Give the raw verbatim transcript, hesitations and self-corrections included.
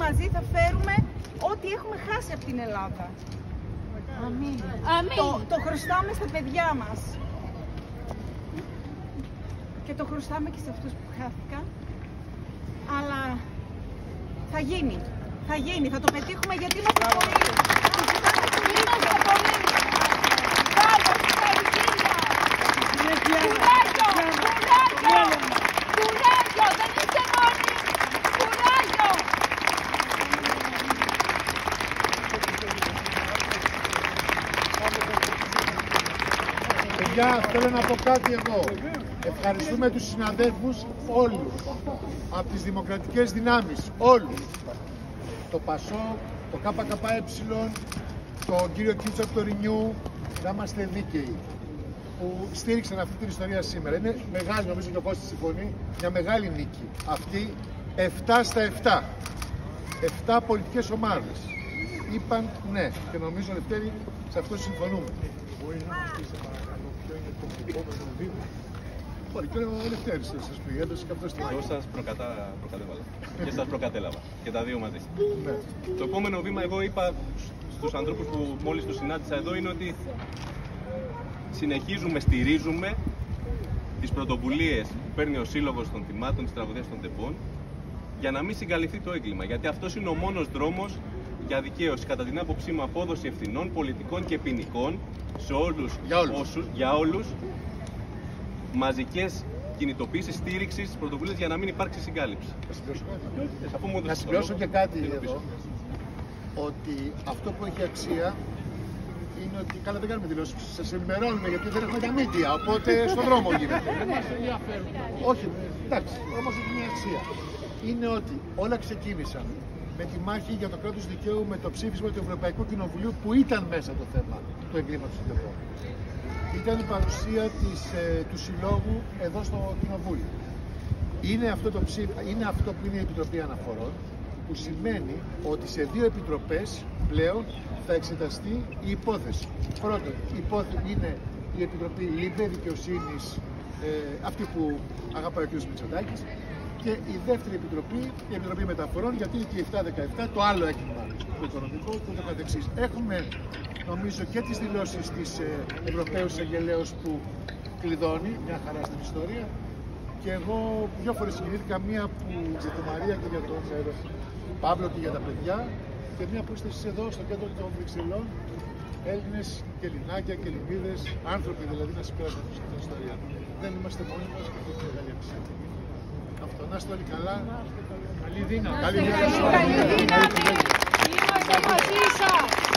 μαζί θα φέρουμε ό,τι έχουμε χάσει από την Ελλάδα. Αμήν. Αμήν. Το, το χρωστάμε στα παιδιά μας. Και το χρωστάμε και σε αυτούς που χάθηκαν. Αλλά θα γίνει. Θα γίνει. Θα το πετύχουμε γιατί είμαστε πολλοί. Είμαστε πολλοί. Μπράβο, συγχαρητήρια. Κουράγιο, κουράγιο. Κουράγιο, δεν είστε μόνοι. Κουράγιο. Παιδιά, θέλω να πω κάτι εδώ. Ευχαριστούμε τους συναδέλφους όλους, από τις δημοκρατικές δυνάμεις, όλους. Το ΠΑΣΟΚ, το ΚΚΕ, τον κύριο Κίτσο από το Ρινιού, να είμαστε δίκαιοι, που στήριξαν αυτή την ιστορία σήμερα. Είναι μεγάλη, νομίζω και ο Κώστης συμφωνεί, μια μεγάλη νίκη. Αυτή επτά στα επτά. επτά πολιτικές ομάδες είπαν ναι και νομίζω, Λευτέρη, σε αυτό συμφωνούμε. Μπορεί να μας πει, σε παρακαλώ, ποιο είναι το επόμενο βήμα? Όχι, και ο Λευτέρης θα σας πει, έντος και αυτός Εγώ σας προκατά, προκατέβαλα και σας προκατέλαβα και τα δύο μαζί. Ναι. Το επόμενο βήμα, εγώ είπα στους ανθρώπους που μόλις τους συνάντησα εδώ, είναι ότι συνεχίζουμε, στηρίζουμε τις πρωτοβουλίες που παίρνει ο Σύλλογος των Θυμάτων της Τραγωδίας των Τεμπών για να μην συγκαλυφθεί το έγκλημα. Γιατί αυτός είναι ο μόνος δρόμος για δικαίωση, κατά την άποψή μου, απόδοση ευθυνών πολιτικών και ποινικών σε όλους, για όλους. Όσους, για όλους, μαζικές κινητοποίησεις, στήριξης της πρωτοβουλίας για να μην υπάρξει συγκάλυψη. Να συμπληρώσω και κάτι εδώ, ότι αυτό που έχει αξία είναι ότι, καλά δεν κάνουμε δηλώσεις, σας ενημερώνουμε γιατί δεν έχουμε τα μίντια, οπότε στον δρόμο γίνεται. Όχι, εντάξει, όμως έχει μια αξία. Είναι ότι όλα ξεκίνησαν με τη μάχη για το κράτος δικαίου, με το ψήφισμα του Ευρωπαϊκού Κοινοβουλίου που ήταν μέσα το θέμα του εγκλήματος των τεμπών. Ήταν η παρουσία της, ε, του Συλλόγου εδώ στο Κοινοβούλιο. Είναι αυτό, το ψήφ, είναι αυτό που είναι η Επιτροπή Αναφορών, που σημαίνει ότι σε δύο επιτροπές πλέον θα εξεταστεί η υπόθεση. Πρώτον, η υπόθεση είναι η Επιτροπή ΛΥΜΠΕ Δικαιοσύνης, ε, αυτή που αγαπάει ο κ. Μητσοτάκης, και η δεύτερη επιτροπή, η Επιτροπή Μεταφορών, γιατί είναι και η επτά δεκαεπτά, το άλλο έγκλημα, το οικονομικό και το καθεξής. Έχουμε, νομίζω, και τις δηλώσεις της ε, Ευρωπαίου Εισαγγελέως που κλειδώνει μια χαρά στην ιστορία. Και εγώ δύο φορές συγκινήθηκα, μία που για τη Μαρία και για τον Παύλο και για τα παιδιά, και μία που είστε εσείς εδώ στο κέντρο των Βρυξελών, Έλληνες και Ελληνάκια και Ελληνίδες, άνθρωποι δηλαδή, να συμπέρασαν αυτή την ιστορία. Δεν είμαστε μόνοι μας και αυτό είναι μεγάλη αξία. Αυτό, να είστε όλοι καλά. Καλή δύναμη. Καλή δύναμη.